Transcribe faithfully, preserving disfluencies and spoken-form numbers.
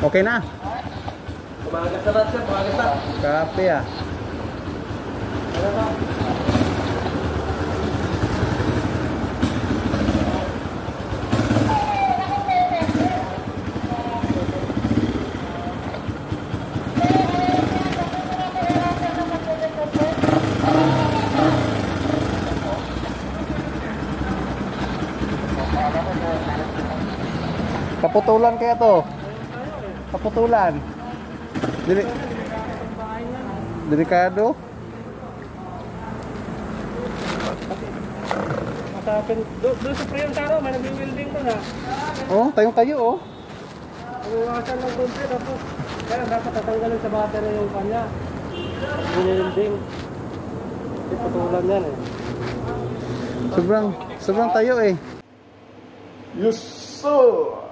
Okay na. Umagas na natin, umagas na. Kape ah. Ano ba? Kaputulan kaya to. Kaputulan. Dili Delikado. Masapin. Doon sa Priyon Taro, may nag-welding ko na. Oh, tayong tayo oh. Iwasan lang doon siya. Tapos, kaya dapat tatanggalin sa battery yung kanya. Welding. Hindi putulan yan eh. Sobrang, sobrang tayo eh. Yes sir!